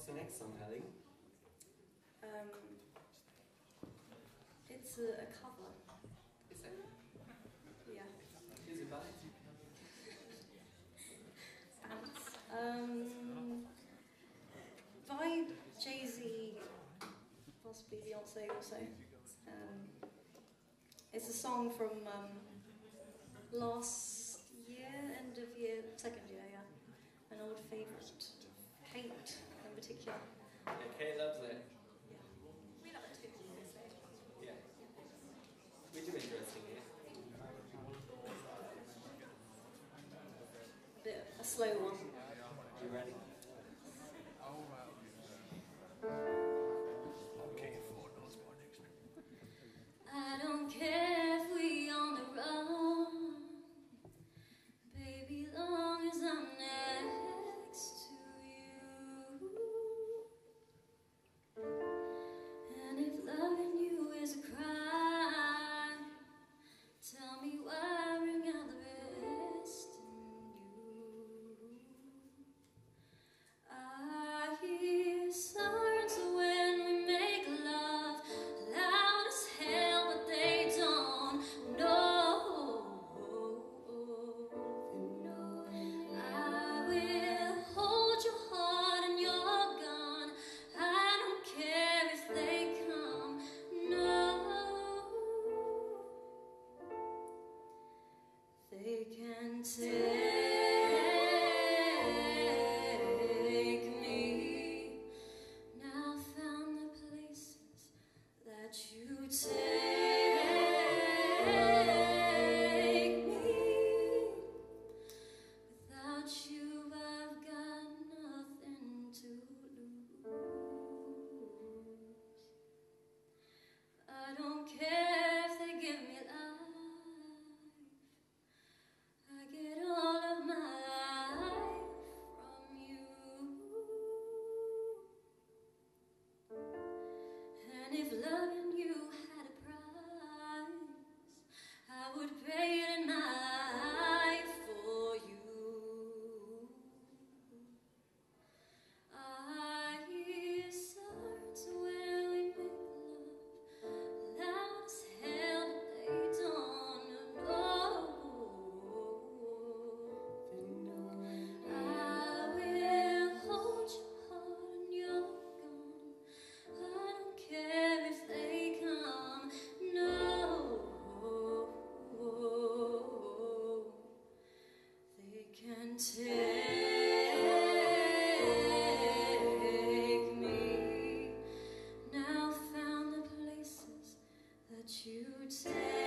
the next song, Ellie? It's a cover. Is it? Yeah. Who's it by? By Jay-Z, possibly Beyonce also. It's a song from last year, end of year, second year, yeah. An old favourite. Hate, in particular. Yeah, Kate loves it. Yeah. We love it too, obviously. Yeah. We do enjoy singing it. A slow one. You ready? I don't care if we on the run, baby, long as I'm next to you. And if loving you is a crime, tell me why bring out the best in you. I hear sirens when we make love, loud as hell, but they don't know. I will hold your heart and your gun. I don't care if they come. No, they can take me. Now found the places that you take me. Without you, I've got nothing to lose. I don't care if they give me life. I get all of my life from you. And if loving you had a price, I would pay it in my life for you. I hear sirens when we make love, loud as hell, but they don't know. I will hold your heart and you're gone. I don't care if they come. No, they can take me. Now found the places that you take.